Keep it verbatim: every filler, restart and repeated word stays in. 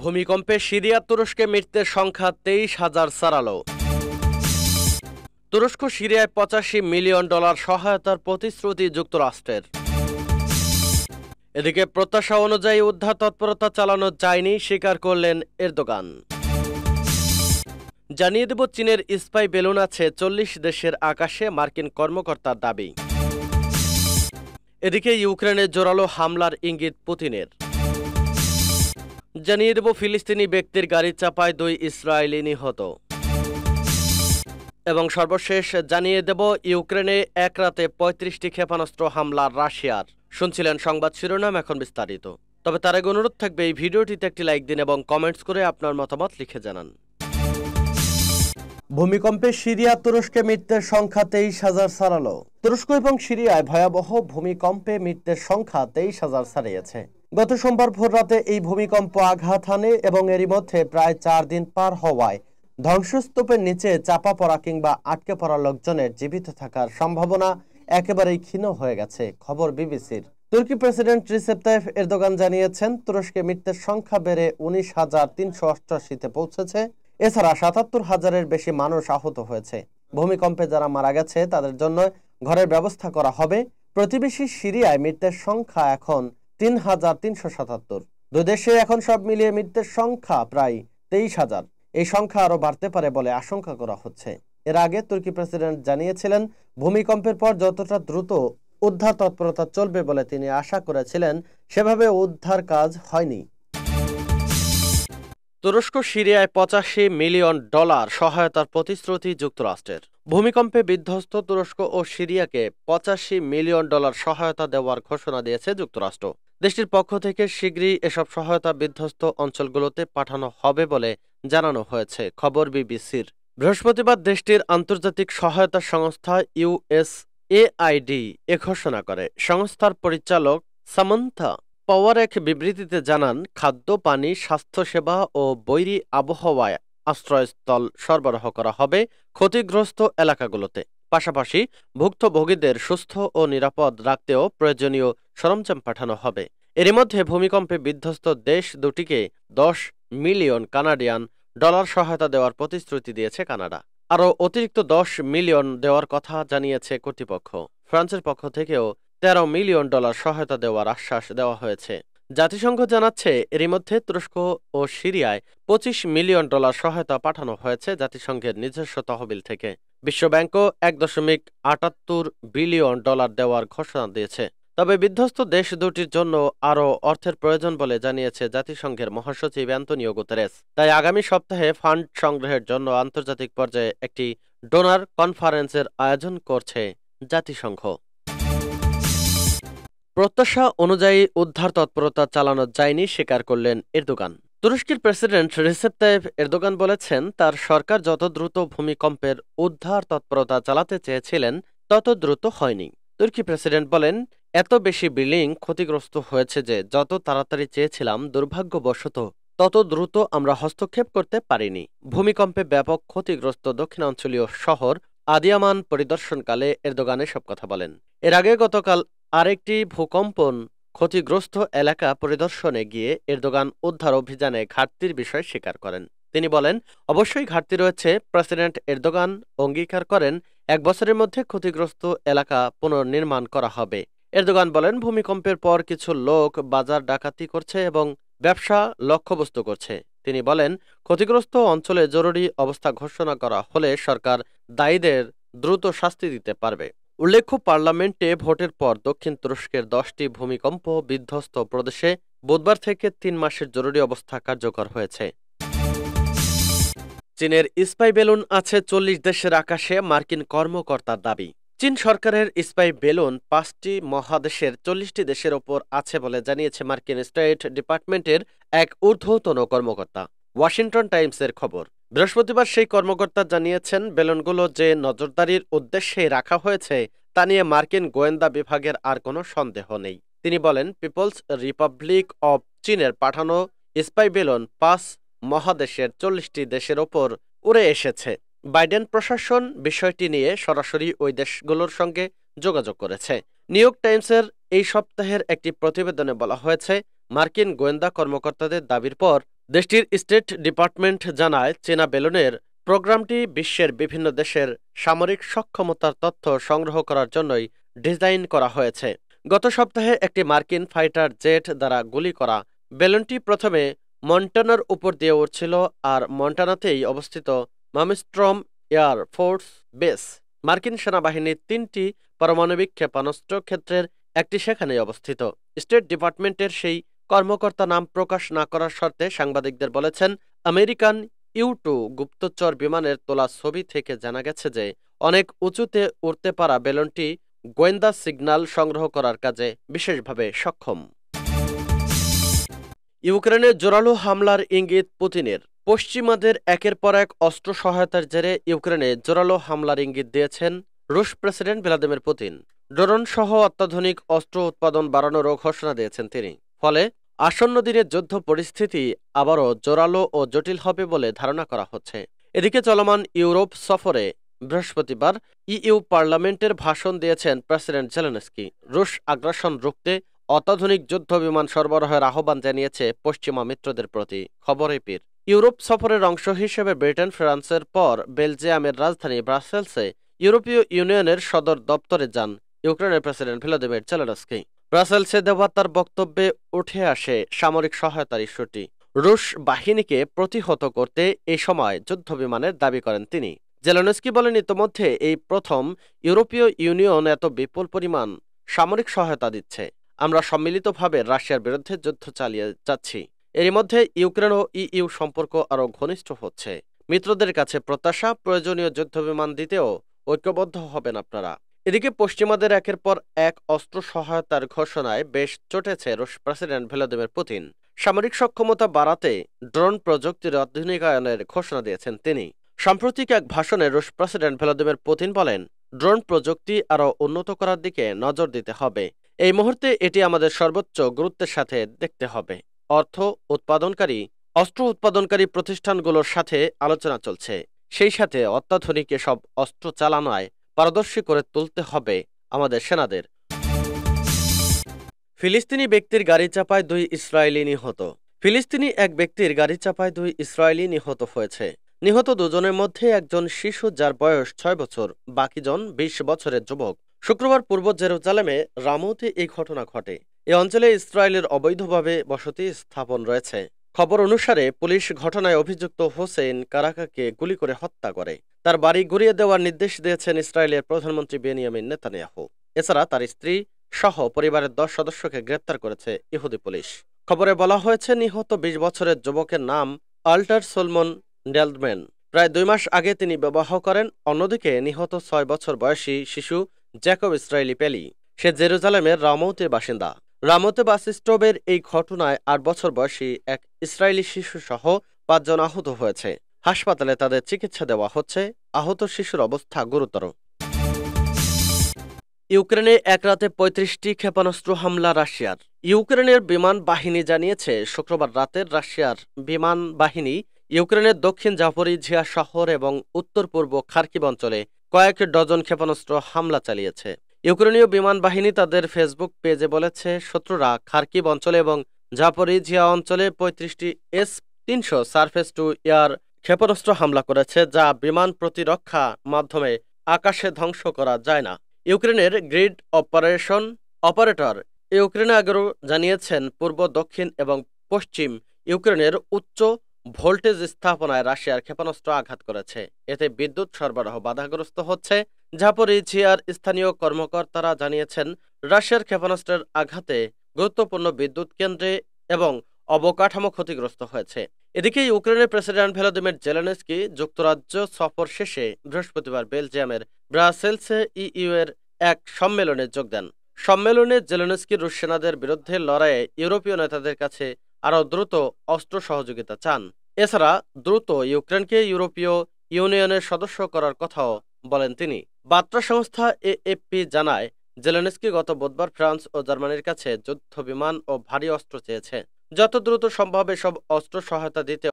ভূমিকম্পে সিরিয়া তুরস্কে মৃতের সংখ্যা তেইশ হাজার ছাড়ালো। তুরস্ক সিরিয়ায় পঁচাশি মিলিয়ন ডলার সহায়তার প্রতিশ্রুতি যুক্তরাষ্ট্রের। এদিকে প্রত্যাশা অনুযায়ী উদ্ধার তৎপরতা চালানো যায়নি স্বীকার করলেন এরদোগান। জানিয়ে দেব, চীনের স্পাই বেলুন আছে চল্লিশ দেশের আকাশে, মার্কিন কর্মকর্তার দাবি। এদিকে ইউক্রেনে জোরালো হামলার ইঙ্গিত পুতিনের। জানিয়ে দেব, ফিলিস্তিনি ব্যক্তির গাড়ি চাপায় দুই ইসরায়েলি নিহত। এবং সর্বশেষ জানিয়ে দেব, ইউক্রেনে এক রাতে পঁয়ত্রিশটি ক্ষেপণাস্ত্র হামলা রাশিয়ার। শুনছিলেন সংবাদ শিরোনাম, এখন বিস্তারিত। তবে তার আগে অনুরোধ থাকবে এই ভিডিওটিতে একটি লাইক দিন এবং কমেন্টস করে আপনার মতামত লিখে জানান। ভূমিকম্পে সিরিয়া তুরস্কে মৃতের সংখ্যা তেইশ হাজার ছাড়ালো। তুরস্ক এবং সিরিয়ায় ভয়াবহ ভূমিকম্পে মৃতের সংখ্যা তেইশ হাজার ছাড়িয়েছে। গত সোমবার ভোর রাতে এই ভূমিকম্প আঘাত হানে এবং এরই মধ্যে প্রায় চার দিন পার হওয়ায় ধ্বংসস্তূপের নিচে চাপা পড়া কিংবা আটকে পড়া লোকজনের জীবিত থাকার সম্ভাবনা একেবারেই ক্ষীণ হয়ে গেছে। খবর বিবিসির। তুর্কি প্রেসিডেন্ট রিসেপ তাইপ এরদোগান জানিয়েছেন, তুরস্কে মৃতের সংখ্যা বেড়ে উনিশ হাজার তিনশো অষ্টআশিতে পৌঁছেছে। এছাড়া সাতাত্তর হাজারের বেশি মানুষ আহত হয়েছে। ভূমিকম্পে যারা মারা গেছে তাদের জন্য ঘরের ব্যবস্থা করা হবে। প্রতিবেশী সিরিয়ায় মৃতের সংখ্যা এখন তিন হাজার তিনশো সাতাত্তর। দুই দেশে এখন সব মিলিয়ে মৃতের সংখ্যা প্রায় তেইশ হাজার। এই সংখ্যা আরও বাড়তে পারে বলে আশঙ্কা করা হচ্ছে। এর আগে তুর্কি প্রেসিডেন্ট জানিয়েছিলেন, ভূমিকম্পের পর যতটা দ্রুত উদ্ধার তৎপরতা চলবে বলে তিনি আশা করেছিলেন, সেভাবে উদ্ধার কাজ হয়নি। তুরস্ক সিরিয়ায় পঁচাশি মিলিয়ন ডলার সহায়তার প্রতিশ্রুতি যুক্তরাষ্ট্রের। ভূমিকম্পে বিধ্বস্ত তুরস্ক ও সিরিয়াকে পঁচাশি মিলিয়ন ডলার সহায়তা দেওয়ার ঘোষণা দিয়েছে যুক্তরাষ্ট্র। দেশটির পক্ষ থেকে শীঘ্রই এসব সহায়তা বিধ্বস্ত অঞ্চলগুলোতে পাঠানো হবে বলে জানানো হয়েছে। খবর বিবিসির। বৃহস্পতিবার দেশটির আন্তর্জাতিক সহায়তা সংস্থা ইউএসএআইডি এ ঘোষণা করে। সংস্থার পরিচালক সামান্থা পাওয়ার এক বিবৃতিতে জানান, খাদ্য, পানি, স্বাস্থ্যসেবা ও বৈরী আবহাওয়ায় আশ্রয়স্থল সরবরাহ করা হবে ক্ষতিগ্রস্ত এলাকাগুলোতে। পাশাপাশি ভুক্তভোগীদের সুস্থ ও নিরাপদ রাখতেও প্রয়োজনীয় সরঞ্জাম পাঠানো হবে। এরই মধ্যে ভূমিকম্পে বিধ্বস্ত দেশ দুটিকে দশ মিলিয়ন কানাডিয়ান ডলার সহায়তা দেওয়ার প্রতিশ্রুতি দিয়েছে কানাডা। আরও অতিরিক্ত দশ মিলিয়ন দেওয়ার কথা জানিয়েছে কর্তৃপক্ষ। ফ্রান্সের পক্ষ থেকেও তেরো মিলিয়ন ডলার সহায়তা দেওয়ার আশ্বাস দেওয়া হয়েছে। জাতিসংঘ জানাচ্ছে, এরই মধ্যে তুরস্ক ও সিরিয়ায় পঁচিশ মিলিয়ন ডলার সহায়তা পাঠানো হয়েছে জাতিসংঘের নিজস্ব তহবিল থেকে। বিশ্বব্যাংকও এক দশমিক আটাত্তর বিলিয়ন ডলার দেওয়ার ঘোষণা দিয়েছে। তবে বিধ্বস্ত দেশ দুটির জন্য আরও অর্থের প্রয়োজন বলে জানিয়েছে জাতিসংঘের মহাসচিব অ্যান্তোনিও গুতেরেস। তাই আগামী সপ্তাহে ফান্ড সংগ্রহের জন্য আন্তর্জাতিক পর্যায়ে একটি ডোনার কনফারেন্সের আয়োজন করছে জাতিসংঘ। প্রত্যাশা অনুযায়ী উদ্ধার তৎপরতা চালানো যায়নি স্বীকার করলেন এরদোগান। তুরস্কের প্রেসিডেন্ট রিসেপ তাইপ এরদোগান বলেছেন, তার সরকার যত দ্রুত ভূমিকম্পের উদ্ধার তৎপরতা চালাতে চেয়েছিলেন তত দ্রুত হয়নি। তুর্কি প্রেসিডেন্ট বলেন, এত বেশি বিল্ডিং ক্ষতিগ্রস্ত হয়েছে যে যত তাড়াতাড়ি চেয়েছিলাম, দুর্ভাগ্যবশত তত দ্রুত আমরা হস্তক্ষেপ করতে পারিনি। ভূমিকম্পে ব্যাপক ক্ষতিগ্রস্ত দক্ষিণাঞ্চলীয় শহর আদিয়ামান পরিদর্শনকালে এরদোগান এসব কথা বলেন। এর আগে গতকাল আরেকটি ভূকম্পন ক্ষতিগ্রস্ত এলাকা পরিদর্শনে গিয়ে এরদোগান উদ্ধার অভিযানে ঘাটতির বিষয় স্বীকার করেন। তিনি বলেন, অবশ্যই ঘাটতি রয়েছে। প্রেসিডেন্ট এরদোগান অঙ্গীকার করেন, এক বছরের মধ্যে ক্ষতিগ্রস্ত এলাকা পুনর্নির্মাণ করা হবে। এরদোগান বলেন, ভূমিকম্পের পর কিছু লোক বাজার ডাকাতি করছে এবং ব্যবসা লক্ষ্যবস্তু করছে। তিনি বলেন, ক্ষতিগ্রস্ত অঞ্চলে জরুরি অবস্থা ঘোষণা করা হলে সরকার দায়ীদের দ্রুত শাস্তি দিতে পারবে। উল্লেখ্য, পার্লামেন্টে ভোটের পর দক্ষিণ তুরস্কের দশটি ভূমিকম্প বিধ্বস্ত প্রদেশে বুধবার থেকে তিন মাসের জরুরি অবস্থা কার্যকর হয়েছে। চীনের স্পাই বেলুন আছে চল্লিশ দেশের আকাশে, মার্কিন কর্মকর্তার দাবি। চীন সরকারের স্পাই বেলুন পাঁচটি মহাদেশের চল্লিশটি দেশের ওপর আছে বলে জানিয়েছে মার্কিন স্টেট ডিপার্টমেন্টের এক ঊর্ধ্বতন কর্মকর্তা। ওয়াশিংটন টাইমসের খবর। বৃহস্পতিবার সেই কর্মকর্তা জানিয়েছেন, বেলুনগুলো যে নজরদারির উদ্দেশ্যে রাখা হয়েছে তা নিয়ে মার্কিন গোয়েন্দা বিভাগের আর কোনো সন্দেহ নেই। তিনি বলেন, পিপলস রিপাবলিক অব চীনের পাঠানো স্পাই বেলুন পাঁচ মহাদেশের চল্লিশটি দেশের ওপর উড়ে এসেছে। বাইডেন প্রশাসন বিষয়টি নিয়ে সরাসরি ওই দেশগুলোর সঙ্গে যোগাযোগ করেছে। নিউ ইয়র্ক টাইমসের এই সপ্তাহের একটি প্রতিবেদনে বলা হয়েছে, মার্কিন গোয়েন্দা কর্মকর্তাদের দাবির পর দেশটির স্টেট ডিপার্টমেন্ট জানায়, চীনা বেলুনের প্রোগ্রামটি বিশ্বের বিভিন্ন দেশের সামরিক সক্ষমতার তথ্য সংগ্রহ করার জন্যই ডিজাইন করা হয়েছে। গত সপ্তাহে একটি মার্কিন ফাইটার জেট দ্বারা গুলি করা বেলুনটি প্রথমে মন্টানার উপর দিয়ে উড়ছিল, আর মন্টানাতেই অবস্থিত মামিস্ট্রম এয়ার ফোর্স বেস মার্কিন সেনাবাহিনীর তিনটি পারমাণবিক ক্ষেপণাস্ত্র ক্ষেত্রের একটি সেখানেই অবস্থিত। স্টেট ডিপার্টমেন্টের সেই কর্মকর্তা নাম প্রকাশ না করার শর্তে সাংবাদিকদের বলেছেন, আমেরিকান ইউ টু গুপ্তচর বিমানের তোলা ছবি থেকে জানা গেছে যে অনেক উঁচুতে উড়তে পারা বেলুনটি গোয়েন্দা সিগন্যাল সংগ্রহ করার কাজে বিশেষভাবে সক্ষম। ইউক্রেনে জোরালো হামলার ইঙ্গিত পুতিনের। পশ্চিমাদের একের পর এক অস্ত্র সহায়তার জেরে ইউক্রেনে জোরালো হামলার ইঙ্গিত দিয়েছেন রুশ প্রেসিডেন্ট ভ্লাদিমির পুতিন। ড্রোন সহ অত্যাধুনিক অস্ত্র উৎপাদন বাড়ানোরও ঘোষণা দিয়েছেন তিনি। ফলে আসন্ন দিনে যুদ্ধ পরিস্থিতি আবারও জোরালো ও জটিল হবে বলে ধারণা করা হচ্ছে। এদিকে চলমান ইউরোপ সফরে বৃহস্পতিবার ইইউ পার্লামেন্টের ভাষণ দিয়েছেন প্রেসিডেন্ট জেলেনস্কি। রুশ আগ্রাসন রুখতে অত্যাধুনিক যুদ্ধ বিমান সরবরাহের আহ্বান জানিয়েছে পশ্চিমা মিত্রদের প্রতি। খবর এপির। ইউরোপ সফরের অংশ হিসেবে ব্রিটেন, ফ্রান্সের পর বেলজিয়ামের রাজধানী ব্রাসেলসে ইউরোপীয় ইউনিয়নের সদর দপ্তরে যান ইউক্রেনের প্রেসিডেন্ট ভ্লাদিমির জেলেনস্কি। ব্রাসেলসে দেওয়া তার বক্তব্যে উঠে আসে সামরিক সহায়তার ইস্যুটি। রুশ বাহিনীকে প্রতিহত করতে এই সময় যুদ্ধবিমানের দাবি করেন তিনি। জেলেনস্কি বলেন, ইতোমধ্যে এই প্রথম ইউরোপীয় ইউনিয়ন এত বিপুল পরিমাণ সামরিক সহায়তা দিচ্ছে। আমরা সম্মিলিতভাবে রাশিয়ার বিরুদ্ধে যুদ্ধ চালিয়ে যাচ্ছি। এরই মধ্যে ইউক্রেন ও ইইউ সম্পর্ক আরও ঘনিষ্ঠ হচ্ছে। মিত্রদের কাছে প্রত্যাশা, প্রয়োজনীয় যুদ্ধবিমান দিতেও ঐক্যবদ্ধ হবেন আপনারা। এদিকে পশ্চিমাদের একের পর এক অস্ত্র সহায়তার ঘোষণায় বেশ চটেছে রুশ প্রেসিডেন্ট ভ্লাদিমির পুতিন। সামরিক সক্ষমতা বাড়াতে ড্রোন প্রযুক্তির আধুনিকায়নের ঘোষণা দিয়েছেন তিনি। সাম্প্রতিক এক ভাষণে রুশ প্রেসিডেন্ট ভ্লাদিমির পুতিন বলেন, ড্রোন প্রযুক্তি আরও উন্নত করার দিকে নজর দিতে হবে। এই মুহূর্তে এটি আমাদের সর্বোচ্চ গুরুত্বের সাথে দেখতে হবে। অর্থ উৎপাদনকারী অস্ত্র উৎপাদনকারী প্রতিষ্ঠানগুলোর সাথে আলোচনা চলছে। সেই সাথে অত্যাধুনিক এসব অস্ত্র চালানোয় পারদর্শী করে তুলতে হবে আমাদের সেনাদের। ফিলিস্তিনি ব্যক্তির গাড়ি চাপায় দুই ইসরায়েলি নিহত। ফিলিস্তিনি এক ব্যক্তির গাড়ি চাপায় দুই ইসরায়েলি নিহত হয়েছে। নিহত দুজনের মধ্যে একজন শিশু, যার বয়স ছয় বছর, বাকিজন বিশ বছরের যুবক। শুক্রবার পূর্ব জেরুজালেমে রামৌতে এই ঘটনা ঘটে। এ অঞ্চলে ইসরায়েলের অবৈধভাবে বসতি স্থাপন রয়েছে। খবর অনুসারে পুলিশ ঘটনায় অভিযুক্ত হোসেন কারাকাকে গুলি করে হত্যা করে। তার বাড়ি গুড়িয়ে দেওয়ার নির্দেশ দিয়েছেন ইসরায়েলের প্রধানমন্ত্রী বেনিয়ামিন নেতানিয়াহু। এছাড়া তার স্ত্রী সহ পরিবারের দশ সদস্যকে গ্রেপ্তার করেছে ইহুদি পুলিশ। খবরে বলা হয়েছে, নিহত বিশ বছরের যুবকের নাম আল্টার সোলমন ডেলম্যান। প্রায় দুই মাস আগে তিনি বিবাহ করেন। অন্যদিকে নিহত ছয় বছর বয়সী শিশু জ্যাকব ইসরায়েলি পেলি। সে জেরুজালেমের রামৌতের বাসিন্দা। রামৌতে বাস স্টপের এই ঘটনায় আট বছর বয়সী এক ইসরায়েলি শিশু সহ পাঁচজন আহত হয়েছে। হাসপাতালে তাদের চিকিৎসা দেওয়া হচ্ছে। আহত শিশুর অবস্থা গুরুতর। ইউক্রেনে এক রাতে পঁয়ত্রিশটি ক্ষেপণাস্ত্র হামলা রাশিয়ার। ইউক্রেনের বিমান বাহিনী জানিয়েছে, শুক্রবার রাতের রাশিয়ার বিমান বাহিনী ইউক্রেনের দক্ষিণ জাপোরিঝিয়া শহর এবং উত্তর পূর্ব খার্কিভ অঞ্চলে কয়েক ডজন ক্ষেপণাস্ত্র হামলা চালিয়েছে। ইউক্রেনীয় বিমান বাহিনী তাদের ফেসবুক পেজে বলেছে, শত্রুরা খার্কিভ অঞ্চলে এবং জাপোরিঝিয়া অঞ্চলে পঁয়ত্রিশটি এস তিনশো সারফেস টু এয়ার ক্ষেপণাস্ত্র হামলা করেছে, যা বিমান প্রতিরক্ষা মাধ্যমে আকাশে ধ্বংস করা যায় না। ইউক্রেনের গ্রিড অপারেশন অপারেটর ইউক্রেনে আগেও জানিয়েছেন, পূর্ব, দক্ষিণ এবং পশ্চিম ইউক্রেনের উচ্চ ভোল্টেজ স্থাপনায় রাশিয়ার ক্ষেপণাস্ত্র আঘাত করেছে। এতে বিদ্যুৎ সরবরাহ বাধাগ্রস্ত হচ্ছে। জাপোরিঝিয়ার স্থানীয় কর্মকর্তারা জানিয়েছেন, রাশিয়ার ক্ষেপণাস্ত্রের আঘাতে গুরুত্বপূর্ণ বিদ্যুৎ কেন্দ্রে এবং অবকাঠামো ক্ষতিগ্রস্ত হয়েছে। এদিকে ইউক্রেনের প্রেসিডেন্ট ভ্লাদিমির জেলেনস্কি যুক্তরাজ্য সফর শেষে বৃহস্পতিবার বেলজিয়ামের ব্রাসেলসে ইইউ এর এক সম্মেলনে যোগ দেন। সম্মেলনে জেলেনস্কি রুশ সেনাদের বিরুদ্ধে লড়াইয়ে ইউরোপীয় নেতাদের কাছে আরও দ্রুত অস্ত্র সহযোগিতা চান। এছাড়া দ্রুত ইউক্রেনকে ইউরোপীয় ইউনিয়নের সদস্য করার কথাও বলেন তিনি। বার্তা সংস্থা এএফপি জানায়, জেলেনস্কি গত বুধবার ফ্রান্স ও জার্মানির কাছে যুদ্ধ বিমান ও ভারী অস্ত্র চেয়েছে। যত দ্রুত সম্ভব এসব অস্ত্র সহায়তা দিতে